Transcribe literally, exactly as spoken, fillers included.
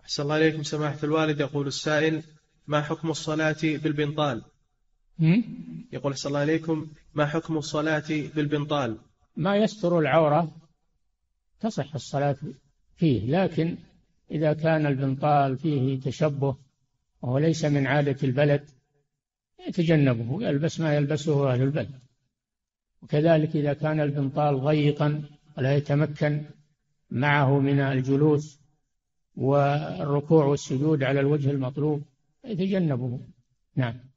أحسن الله عليكم سماحة الوالد. يقول السائل: ما حكم الصلاة بالبنطال؟ م? يقول أحسن الله عليكم: ما حكم الصلاة بالبنطال؟ ما يستر العورة تصح الصلاة فيه، لكن إذا كان البنطال فيه تشبه وهو ليس من عادة البلد يتجنبه، يلبس ما يلبسه أهل البلد. وكذلك إذا كان البنطال ضيقا ولا يتمكن معه من الجلوس والركوع والسجود على الوجه المطلوب يتجنبه. نعم.